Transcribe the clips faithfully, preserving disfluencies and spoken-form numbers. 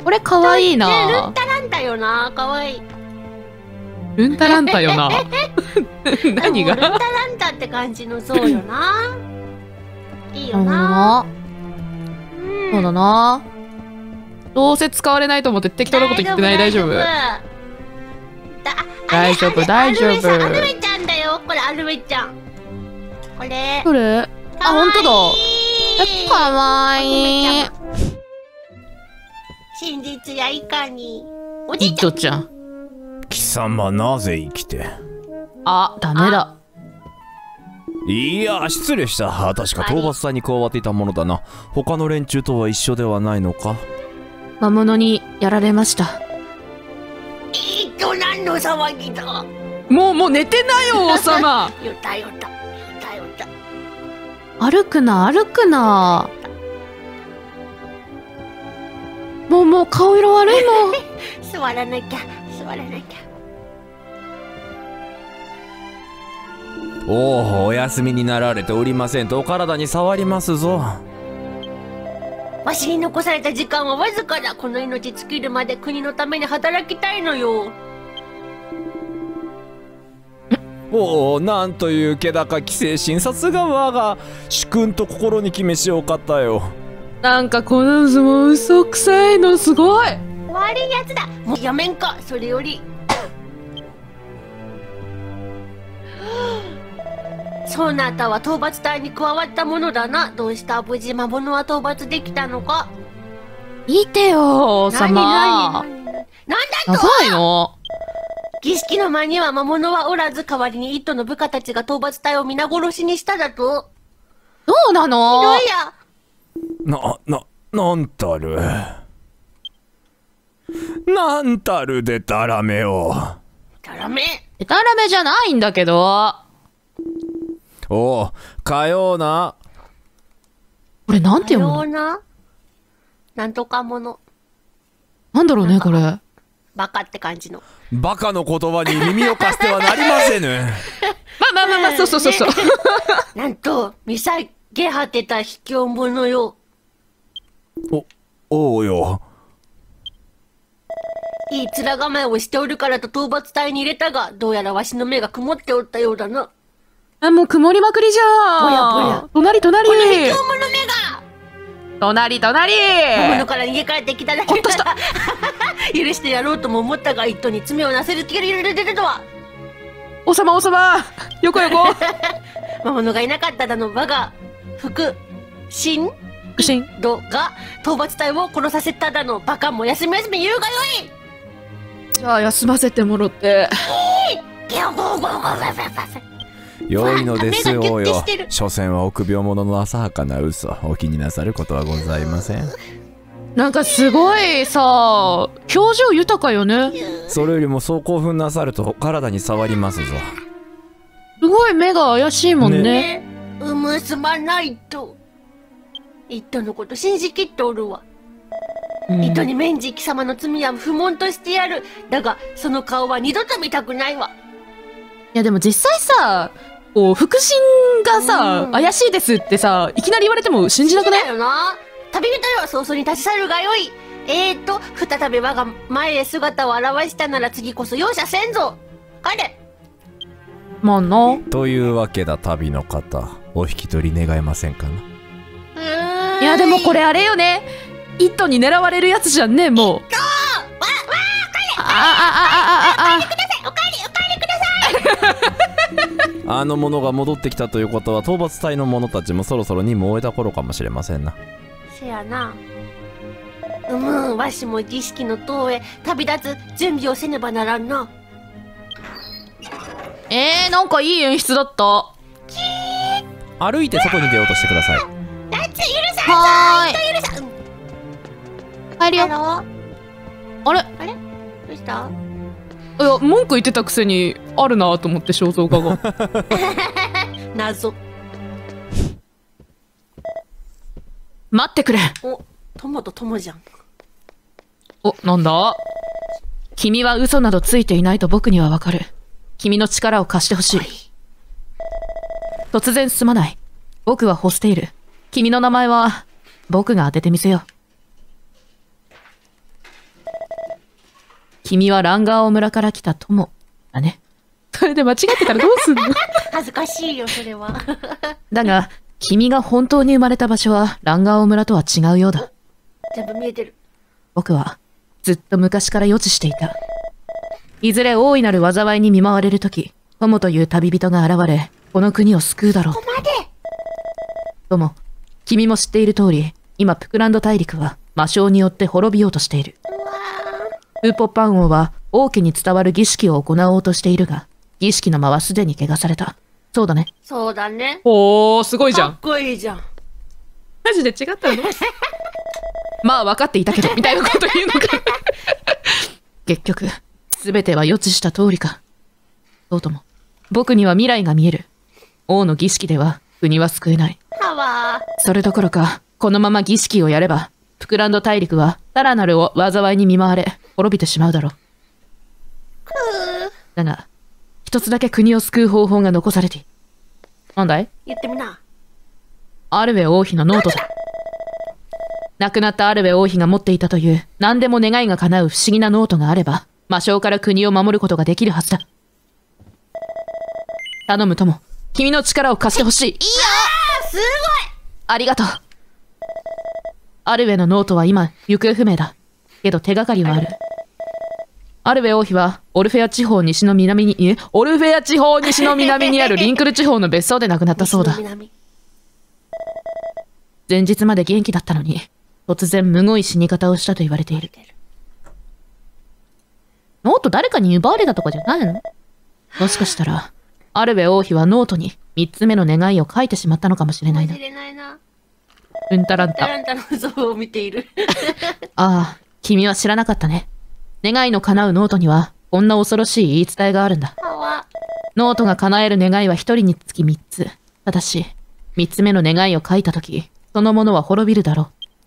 これかわいいな。 ね、ルンタランタよな。かわいい。 ルンタランタよな。何が？ ルンタランタって感じのそうよな。いいよな。 うん、 そうだな。どうせ使われないと思って適当なこと言ってない？大丈夫？大丈夫大丈夫。 アルメちゃんだよ。これアルメちゃん。これ。 どれ？あ、ほんとだ。え、かわいい。 真実やいかに。おじいちゃん。ちゃん。 貴様なぜ生きて。 あ、ダメだ。 いや、失礼した。確か討伐隊に加わっていたものだな。他の連中とは一緒ではないのか？ 魔物にやられました。 えっと、何の騒ぎだ。 もう、もう寝てなよ、王様。 よたよた、よたよた。 歩くな、歩くな。もう、もう顔色悪いもん。 座らなきゃ、座らなきゃ。 おお、お休みになられておりませんとお体に触りますぞ。 わしに残された時間はわずかだ。この命尽きるまで国のために働きたいのよ。 おお、なんという気高き精神。さすが我が主君と心に決めしお方よ。 なんかこの図も嘘くさいのすごい。 悪いやつだ。もうやめんか。それよりそなたは討伐隊に加わったものだな。どうした無事魔物は討伐できたのか。 見てよ、王様。 なんだと。 やばいの。 儀式の間には魔物はおらず、代わりに一都の部下たちが討伐隊を皆殺しにしただと。 どうなの？ ひどいや。 な、な、なんたる。なんたるでたらめを。 たらめ？ でたらめじゃないんだけど。 おお、かような。 これなんて読むの？ かような？なんとかもの。 なんだろうね、これ。 バカって感じの。 バカの言葉に耳を貸してはなりませぬ。 まあまあまあまあ、そうそうそうそう。ね、 なんと、見下げ果てた卑怯者よ。 お、おうよ。 いい面構えをしておるからと討伐隊に入れたが、どうやらわしの目が曇っておったようだな。 あ、もう曇りまくりじゃん。 ぼやぼや。 隣隣。 この卑怯者めが隣隣。 魔物から逃げ帰ってきただけだ。許してやろうとも思ったが、一頭に罪をなせる気が入れるとは。 王様王様、横横。 魔物がいなかっただの、我が腹心腹心度が討伐隊を殺させただの、バカも休み休み言うがよい。 じゃあ休ませてもろって。 良いのですよ、王よ。所詮は臆病者の浅はかな嘘。お気になさることはございません。 なんかすごいさ、表情豊かよね。 それよりもそう興奮なさると体に触りますぞ。 すごい目が怪しいもんね。 ね、うむすまないと。一頭のこと信じきっておるわ。うん、一頭に免じ貴様の罪は不問としてやる。だがその顔は二度と見たくないわ。 いやでも実際さ、こう腹心がさ、うん、怪しいですってさ、いきなり言われても信じなくない？ だよな。旅人よ、早々に立ち去るがよい。えーと、再び我が前へ姿を現したなら次こそ容赦せんぞ。帰れ。 まあな。 というわけだ、旅の方。お引き取り願えませんかな。 うーん。 いやでもこれあれよね。一頭に狙われるやつじゃんね、もう。わ、わー、帰れ。 ああああああああ。お帰りください。お帰り、お帰りください。 あの者が戻ってきたということは、討伐隊の者たちもそろそろ任務を終えた頃かもしれませんな。 せやな。うむ、わしも儀式の塔へ旅立つ準備をせねばならんな。 えー、なんかいい演出だった。 歩いて外に出ようとしてください。 夏許さんぞ。 はーい。許さん。 帰るよ。あれ？ あれ？どうした？ いや、文句言ってたくせにあるなと思って肖像画が。 謎。 待ってくれ。 お、友と友じゃん。 お、なんだ？君は嘘などついていないと僕にはわかる。君の力を貸してほしい。はい、突然すまない。僕はホステイル。君の名前は僕が当ててみせよう。 君はランガーオ村から来た友だね。それで間違ってたらどうすんの？ 恥ずかしいよ、それは。 だが、君が本当に生まれた場所はランガーオ村とは違うようだ。 全部見えてる。 僕はずっと昔から予知していた。いずれ大いなる災いに見舞われるとき、友という旅人が現れ、この国を救うだろう。 ここまで。 友、君も知っている通り、今プクランド大陸は魔性によって滅びようとしている。 うわウーポッパン王は王家に伝わる儀式を行おうとしているが、儀式の間はすでに汚された。そうだね。 ー。そうだね。 おー、すごいかっこいいじゃん。 マジで違ったの？まあ分かっていたけど、みたいなこと言うのか。結局、すべては予知した通りか。そうとも、僕には未来が見える。王の儀式では国は救えない。 はわそれどころか、このまま儀式をやれば、プクランド大陸はさらなる災いに見舞われ、滅びてしまうだろう。 くだが、一つだけ国を救う方法が残されている。なんだい？ 言ってみな。 アルベ王妃のノートだ。亡くなったアルベ王妃が持っていたという何でも願いが叶う不思議なノートがあれば、魔性から国を守ることができるはずだ。頼む友、君の力を貸してほしい。いいよ。 すごい。 ありがとう。アルベのノートは今、行方不明だ。けど手がかりはある。アルベ王妃は、オルフェア地方西の南に、えオルフェア地方西の南にあるリンクル地方の別荘で亡くなったそうだ。 西の南。 前日まで元気だったのに、突然むごい死に方をしたと言われている。ノート誰かに奪われたとかじゃないの？もしかしたら、アルベ王妃はノートに三つ目の願いを書いてしまったのかもしれないな。 知れないな。 うんたらんた。 タランタの像を見ている。 ああ、君は知らなかったね。願いの叶うノートには、こんな恐ろしい言い伝えがあるんだ。 はわ。 ノートが叶える願いは一人につき三つ。ただし、三つ目の願いを書いたとき、そのものは滅びるだろう。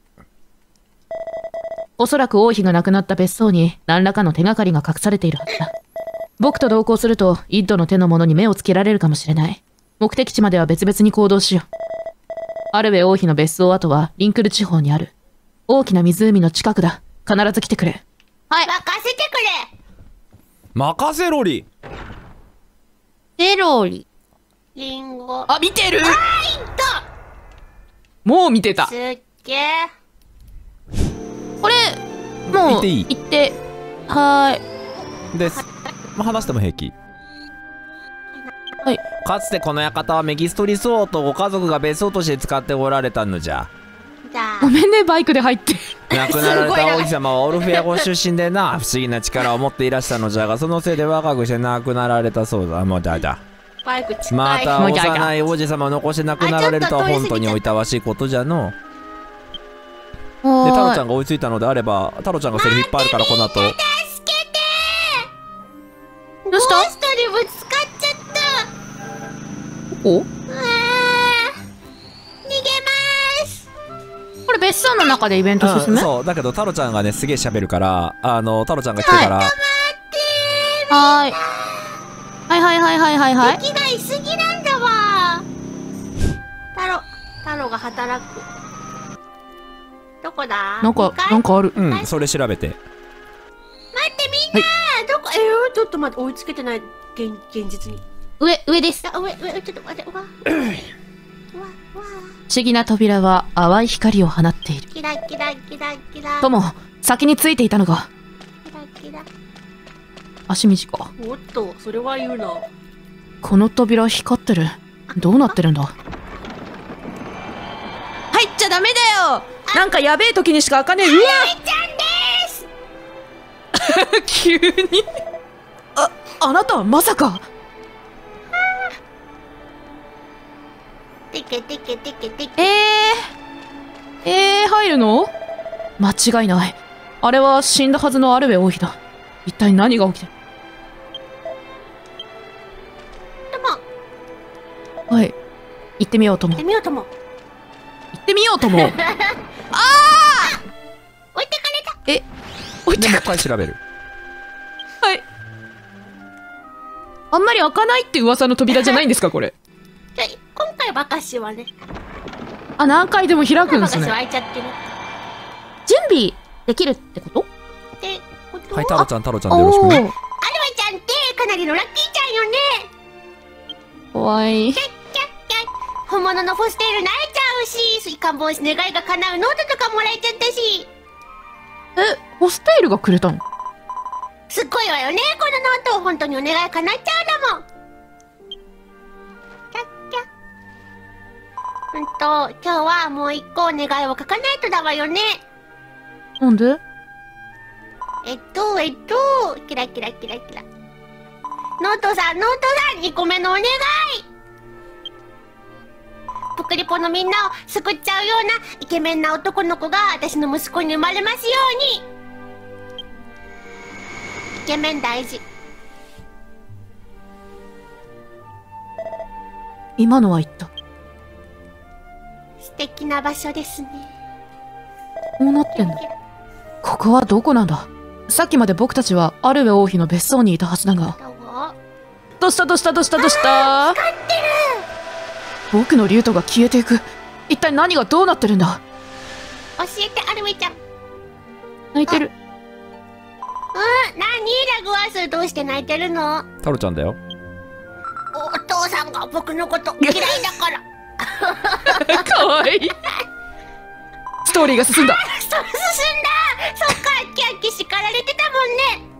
おそらく王妃が亡くなった別荘に何らかの手がかりが隠されているはずだ。僕と同行すると、イッドの手のものに目をつけられるかもしれない。目的地までは別々に行動しよう。アルベ王妃の別荘跡はリンクル地方にある。大きな湖の近くだ。必ず来てくれ。 はい。任せてくれ。 任せろり。 セロリ。 リンゴ。 あ、見てる。 あ、いった。 もう見てた。 すっげえ。 これ、もう、 行っていい？ 行って。はーい。 です。まあ、話しても平気。 はい。 かつてこの館はメギストリス王とご家族が別荘として使っておられたのじゃ。 じゃあご。めんね、バイクで入って。 亡くなられた王妃様はオルフェアご出身でな、不思議な力を持っていらしたのじゃが、そのせいで若くして亡くなられたそうだ。もうだだ。 バイク近い。 またもうだだ幼い王子様を残して亡くなられるとはあちょっと通り過ぎちゃった本当においたわしいことじゃの。で、 でタロちゃんが追いついたのであれば、タロちゃんがセリフいっぱいあるから、この後。 助けてー。 どうしたモンストにぶつかっちゃった。 おうわー。逃げまーす。 これ別荘の中でイベント進うん、 む？ そう、だけどタロちゃんがね、すげえ喋るから、あの、タロちゃんが来てから、 はーい。はいはいはいはいはいはい。 敵がいすぎなんだわー。タロ、タロが働く。どこだ？ なんか二階、 なんかある。 うん、それ調べて。 待ってみんな、どこ、えー、ちょっと待って、追いつけてない、現、現実に。 上、上です。 あ、上、上、ちょっと待って、うわ。うわ、うわ。 不思議な扉は淡い光を放っている。 キラキラキラキラ。 とも、先についていたのが、 キラキラ。 足短。 おっと、それは言うな。 この扉光ってる。どうなってるんだ？入っちゃダメだよ。なんかやべえ時にしか開かねえ。うわちゃんです。 急に。あ、あなたはまさか。 テケテケテケテケ。 えー、えー、入るの？間違いない。あれは死んだはずのアルベ王妃だ。一体何が起きてる？ とも、 はい。行ってみようとも。 やってみようとも。 行ってみようとも。 置いてかれた。 え、置いで、 てかもう一回調べる。 はい。あんまり開かないって噂の扉じゃないんですか、これ。 じゃあ、今回バカシはね。 あ、何回でも開くんですね。 バカシは開いちゃってる。 準備できるってこと？ で、こっはい、太郎ちゃん、太郎ちゃんでよろしくね。 アルバちゃんってかなりのラッキーちゃんよね。 かわいい。 キャッキャッキャッ。本物のホステールなれちゃうし、スイカン帽子願いが叶うノートとかもらえちゃったし。 え、ホステイルがくれたの？ すっごいわよね、このノート。本当にお願い叶っちゃうだもん。キャッキャッ。うんと、今日はもう一個お願いを書かないとだわよね。 なんで？ えっと、えっと、キラキラキラキラ。ノートさん、ノートさん、にこめのお願い。ポクリポのみんなを救っちゃうようなイケメンな男の子が私の息子に生まれますように。イケメン大事。 今のは言った。 素敵な場所ですね。 こうなってんの？ここはどこなんだ？さっきまで僕たちはアルベ王妃の別荘にいたはずだが。どうしたどうしたどうしたどうした？ 光ってる。 僕のリュートが消えていく。一体何がどうなってるんだ？ 教えて、アルベちゃん。 泣いてる。 うん、なにラグワース、どうして泣いてるの？ 太郎ちゃんだよ。 お父さんが僕のこと嫌いだから。 かわいい。ストーリーが進んだ。 そう、進んだ。そっか、キャッキ叱られてたもんね。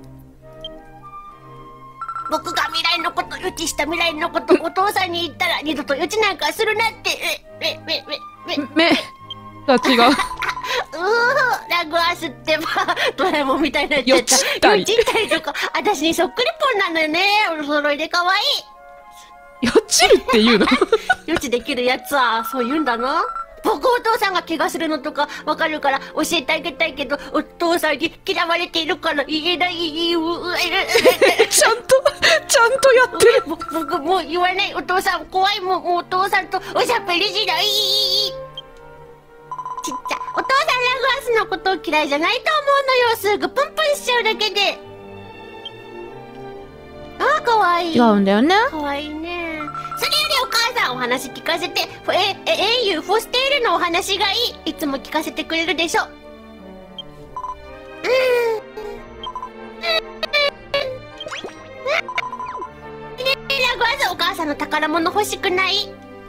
僕が未来のこと予知した未来のことお父さんに言ったら二度と予知なんかするなって。え、え、え、え、え、 目が違う。 うーラグアースってばドラえもんみたいなやつやった。 予知ったり予知ったりとか、私にそっくりぽんなのよね。お揃いで可愛い。 予知るって言うの？ 予知できるやつはそう言うんだな。僕お父さんが怪我するのとかわかるから教えてあげたいけど、お父さんに嫌われているから言えない。ちゃんとちゃんとやってる。 僕もう言わない。お父さん怖いもん。もうお父さんとおしゃべりしない。ちっちゃいお父さんラグアスのことを嫌いじゃないと思うのよ。すぐプンプンしちゃうだけで。ああ、かわいい。 違うんだよね。 かわいいね。それよりお母さんお話聞かせて。え、え、英雄フォステールのお話がいい。いつも聞かせてくれるでしょ。うーん。ラグアス、お母さんの宝物欲しくない？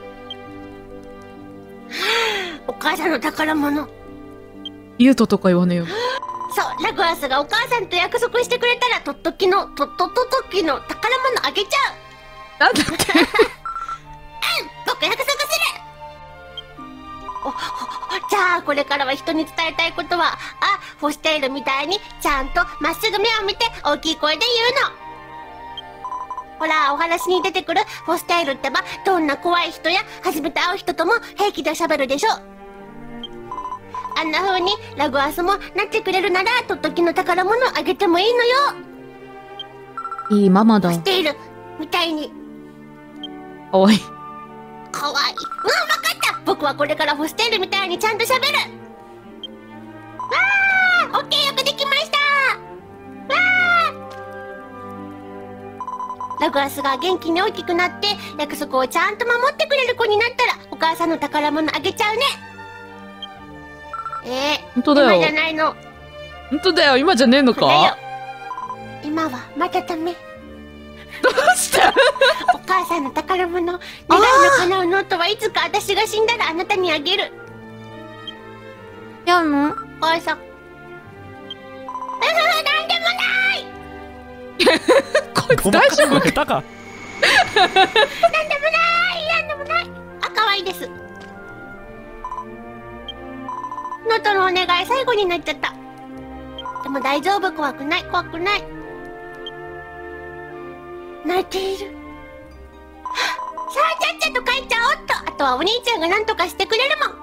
お母さんの宝物。 リュートとか言わねえよ。 そう、ラグアスがお母さんと約束してくれたら、とっときの、とっとっとときの宝物あげちゃう。 なんだって。 うん、僕約束する。お、お、じゃあこれからは人に伝えたいことは、あ、フォステールみたいにちゃんとまっすぐ目を見て大きい声で言うの。ほら、お話に出てくるフォステールってば、どんな怖い人や初めて会う人とも平気で喋るでしょ。あんな風にラグアスもなってくれるなら、とっときの宝物あげてもいいのよ。 いいママだ。 フォステールみたいに。 かわいい。 かわいい。うん、わかった。僕はこれからホステールみたいにちゃんと喋る。わー、オッケー、よくできました。わー。ラグアスが元気に大きくなって約束をちゃんと守ってくれる子になったら、お母さんの宝物あげちゃうね。えー、 本当だよ。 今じゃないの。 本当だよ。今じゃねえのか？ 今はまだダメ。 どうしたお母さんの宝物、願いの叶うノートはいつか私が死んだらあなたにあげる。 やんの？ お母さん。うふふ、なんでもないこいつ大丈夫？ 下手か。 なんでもない、なんでもない。あ、可愛いです。ノートのお願い最後になっちゃった。でも大丈夫、怖くない、怖くない。泣いている。さあ、ちゃっちゃと帰っちゃおっと。あとはお兄ちゃんが何とかしてくれるもん。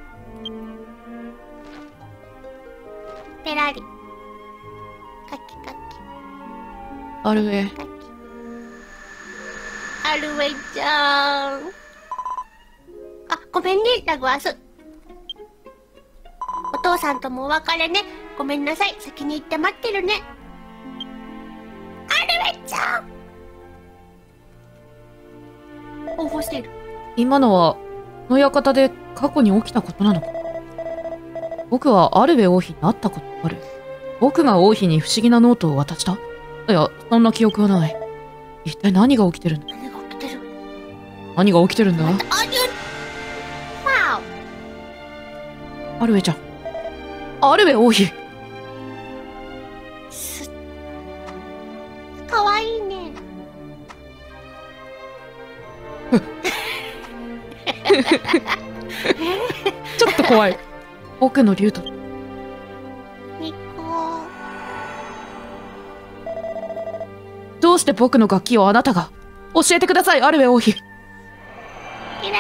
ペラリ。カキカキ。 あるえ。 カキ。アルウェイちゃん。あ、ごめんね、ラグアス。お父さんともお別れね。ごめんなさい。先に行って待ってるね。アルウェイちゃん。応募している。 今のは、この館で過去に起きたことなのか。僕はアルベ王妃に会ったことある。 僕が王妃に不思議なノートを渡した？いや、そんな記憶はない。一体何が起きてるんだ？ 何が起きてる？ 何が起きてるんだ？ ありゅわアルベちゃん。アルベ王妃。 おすかわいいね。 ちょっと怖い。僕の竜と。 ニコどうして僕の楽器をあなたが？教えてください、アルベ王妃。 キラ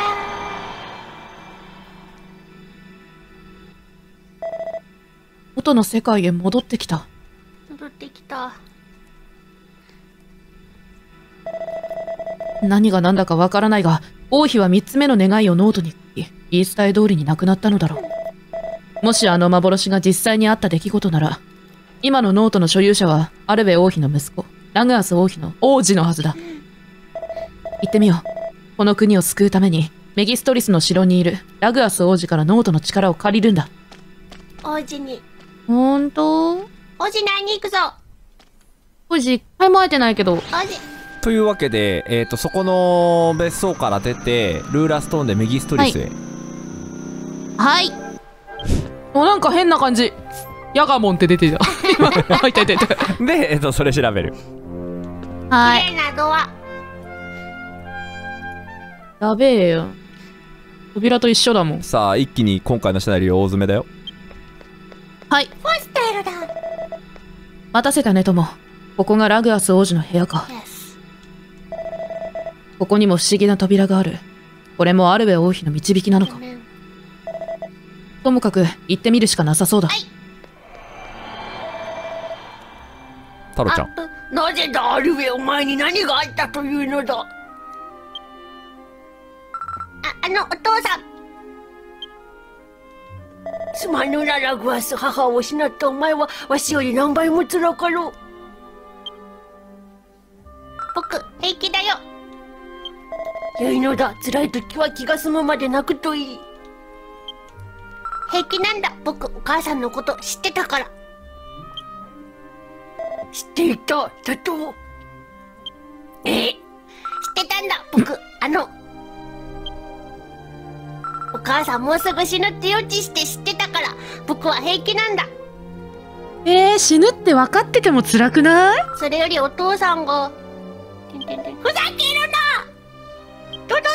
元の世界へ戻ってきた。 ー戻ってきた。 何が何だかわからないが、王妃は三つ目の願いをノートに書き、言い伝え通りに亡くなったのだろう。もしあの幻が実際にあった出来事なら、今のノートの所有者はアルベ王妃の息子、ラグアス王妃の王子のはずだ。行ってみよう。この国を救うために、メギストリスの城にいるラグアス王子からノートの力を借りるんだ。 王子に。 ほんと？ 王子に会いに行くぞ。 王子、一回も会えてないけど。 王子。 というわけで、えっとそこの別荘から出てルーラストーンでメギストリスへ。 はい。お、なんか変な感じ。ヤガモンって出てた。今、あ、いたいたいた。 で、えっとそれ調べる。 は綺麗なドア。 やべえよ。扉と一緒だもん。 さあ一気に今回のシナリオ大詰めだよ。 はい。 フォステールだ。 待たせたね、とも。ここがラグアス王子の部屋か。 Yes。 ここにも不思議な扉がある。これもアルベ王妃の導きなのか。ともかく行ってみるしかなさそうだ。 はい。 タロちゃん。 なぜだ、アルベ、お前に何があったというのだ。あ、あの、お父さん。すまぬな、ラグアス。母を失ったお前は、わしより何倍も辛かろう。僕、平気だよ。良いのだ。辛い時は気が済むまで泣くといい。平気なんだ。僕、お母さんのこと知ってたから。知っていた、だと。ええ、知ってたんだ、僕。あの、お母さんもうすぐ死ぬって予知して知ってたから、僕は平気なんだ。 えー、死ぬって分かってても辛くない？ それよりお父さんが、てんてんてん、ふざけるな！どど、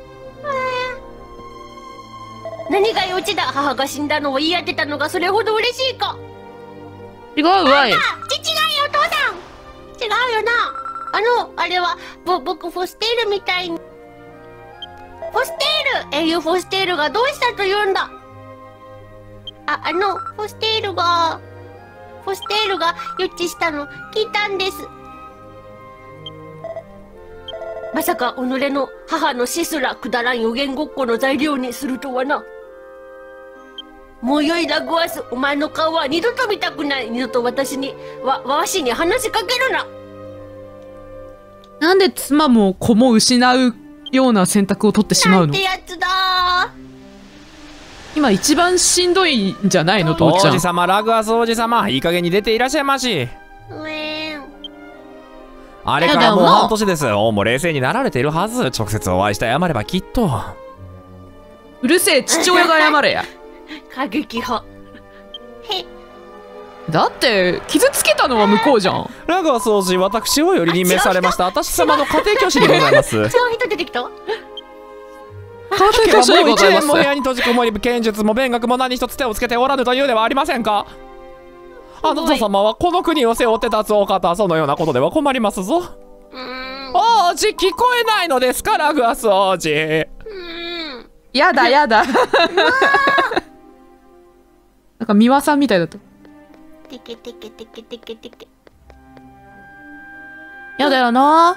何が予知だ。母が死んだのを言い当てたのがそれほど嬉しいか。 違うわい。 あ、ち、違うよ、お父さん。違うよな。あの、あれは、ぼ、僕、フォステールみたいに。フォステール、英雄フォステールがどうしたと言うんだ。あ、あの、フォステールが、フォステールが予知したの聞いたんです。まさか、己の母の死すらくだらん予言ごっこの材料にするとはな。もうよい、ラグアス。お前の顔は二度と見たくない。二度と私に、わ、わしに話しかけるな。 なんで妻も子も失うような選択を取ってしまうの？ なんてやつだ。 今一番しんどいんじゃないの、父王ちゃん。 子様、ラグアス王子様、いい加減に出ていらっしゃいまし。 うえん。 あれからもう半年です。王も冷静になられているはず。直接お会いして謝ればきっと。 うるせえ、父親が謝れや。 過激派。へ、 だって傷つけたのは向こうじゃん。 ラグアス王子、私をより任命されました私様の家庭教師にございます。 違う人出てきた。 家庭教師もう一でございます。 年も部屋に閉じこもり、剣術も弁学も何一つ手をつけておらぬというではありませんか。あなた様はこの国を背負って立つお方、そのようなことでは困りますぞ。 うーん。 王子、聞こえないのですか、ラグアス王子。 うーん。 やだやだ。なんか美輪さんみたいだった。 てけてけてけてけてけ。 やだよな。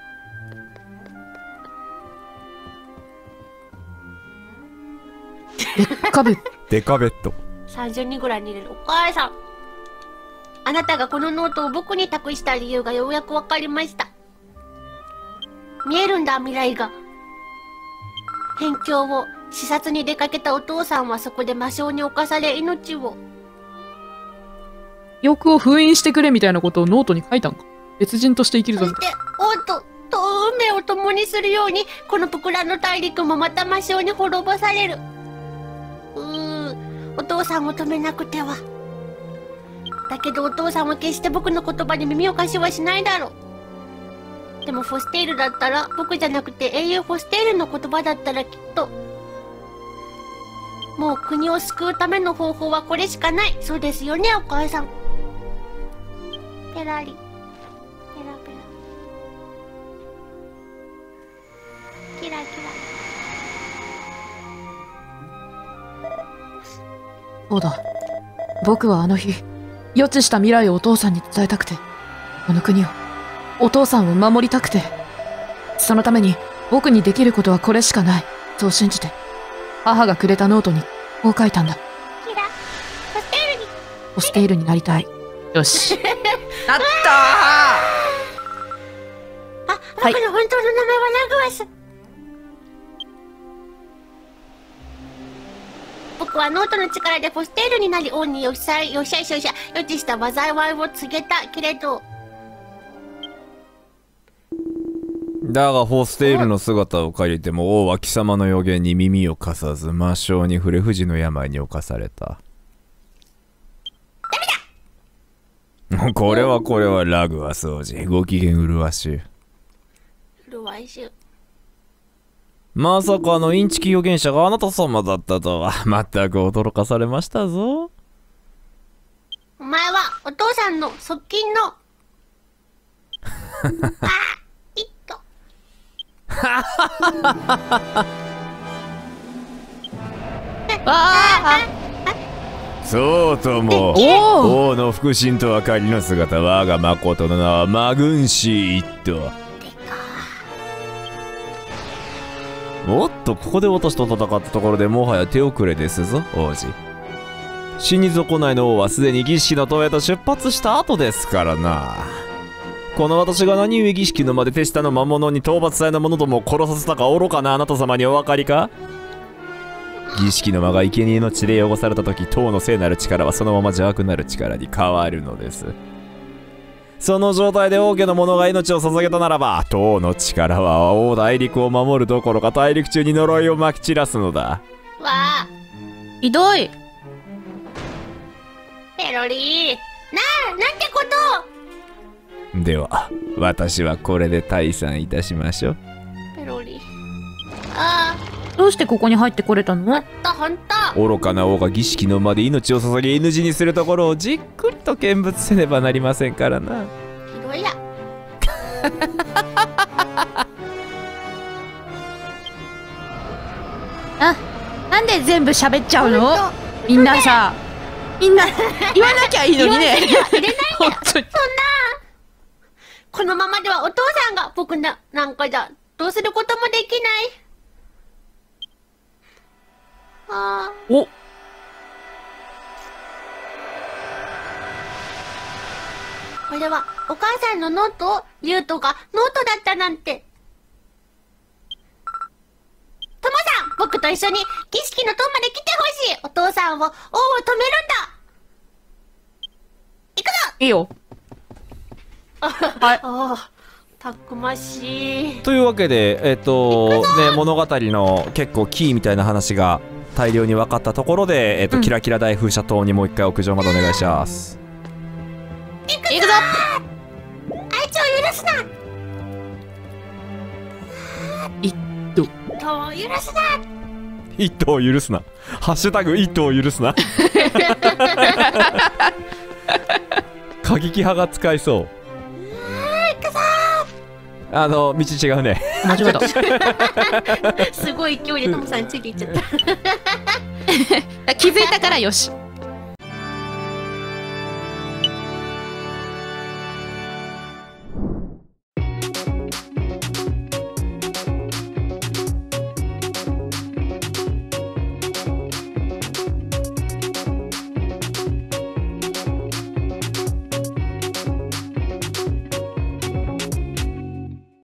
でっかべ。 デカベッド。 さんじゅうにんぐらいに入れる。お母さん。あなたがこのノートを僕に託した理由がようやくわかりました。見えるんだ、未来が。辺境を視察に出かけたお父さんはそこで魔性に侵され命を。 記憶を封印してくれみたいなことをノートに書いたんか。別人として生きるぞ。 そして王とと運命を共にするように、このプクラの大陸もまた魔性に滅ぼされる。うーお父さんを止めなくては。だけどお父さんは決して僕の言葉に耳を貸しはしないだろう。でもフォステイルだったら、僕じゃなくて英雄フォステイルの言葉だったらきっと、もう国を救うための方法はこれしかない。そうですよね、お母さん。ペラリ。ペラペラ。キラキラ。 そうだ。僕はあの日、予知した未来をお父さんに伝えたくて、この国を、お父さんを守りたくて、そのために僕にできることはこれしかない。そう信じて、母がくれたノートにこう書いたんだ。 キラ、ホステイルに。 ホステイルになりたい。よし。なったー。 あ、僕の本当の名前はラグワス。僕はノートの力でフォステールになり、王によっしゃい、よっしゃいしゃいしゃ、予知した災いを告げたけれど。 だがフォステイルの姿を借りても王は貴様の予言に耳を貸さず、魔性に触れ不治の病に侵された。ダメだ。これはこれはラグワス王子、ご機嫌うるわしゅう。 うるわしゅう。 まさかのインチキ預言者があなた様だったとは、まったく驚かされましたぞ。 お前はお父さんの側近のあいっとそうとも、王の腹心と明かりの姿、我が誠の名はマグンシー一頭。おっと、ここで私と戦ったところでもはや手遅れですぞ、王子。死に損ないの王はすでに儀式の塔へと出発した後ですからな。この私が何故儀式の間で手下の魔物に討伐された者どもを殺させたか愚かなあなた様にお分かりか。儀式の間が生贄の血で汚された時、塔の聖なる力はそのまま邪悪なる力に変わるのです。その状態で王家の者が命を捧げたならば、塔の力は王大陸を守るどころか大陸中に呪いをまき散らすのだ。 わあ、 ひどい。 ペロリー。なあ、なんてこと。 では、私はこれで退散いたしましょう。 ペロリー。あどうしてここに入ってこれたの？ あ、ほんとほんと。 愚かな王が儀式の間で命を注ぎ エヌジー にするところをじっくりと見物せねばなりませんからな。 ひどいや。 あ、なんで全部喋っちゃうの？ ほんとみんなさ、みんな言わなきゃいいのにね。 言わせには入れないんだよ。 本当に。 そんな。このままではお父さんが僕な、なんかじゃ、どうすることもできない。ああ。 お。 これはお母さんのノート？リュウトがノートだったなんて。トモさん、僕と一緒に儀式の塔まで来てほしい。お父さんを、王を止めるんだ。行くぞ。 いいよ。 はい。ああ、たくましい。 というわけで、えっとね、物語の結構キーみたいな話が大量に分かったところで、えっと、うん、キラキラ大風車塔にもう一回屋上までお願いします。 行くぞ。あいつを許すな。 一頭。 と許すな。 一頭を許すな。ハッシュタグ一頭を許すな。過激派が使いそう。あの道違うね。 間違えた。 すごい勢いでトモさんについていっちゃった。 気づいたからよし。